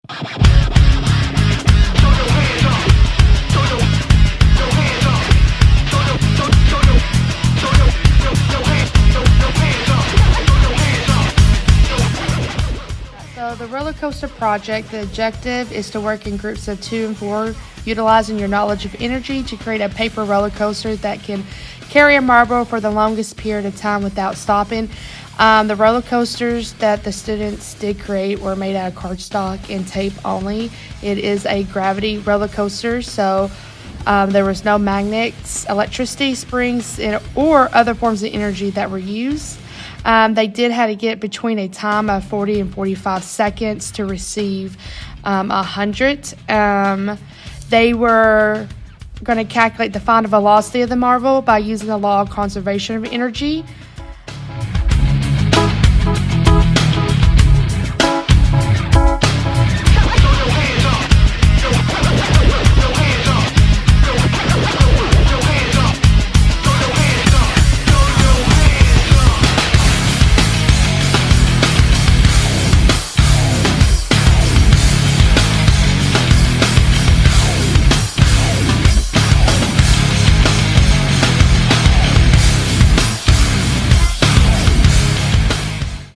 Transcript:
So the roller coaster project, the objective is to work in groups of 2 and 4, utilizing your knowledge of energy to create a paper roller coaster that can carry a marble for the longest period of time without stopping. The roller coasters that the students did create were made out of cardstock and tape only. It is a gravity roller coaster, so there was no magnets, electricity, springs, or other forms of energy that were used. They did have to get between a time of 40 and 45 seconds to receive 100. They were going to calculate the final velocity of the marble by using the law of conservation of energy.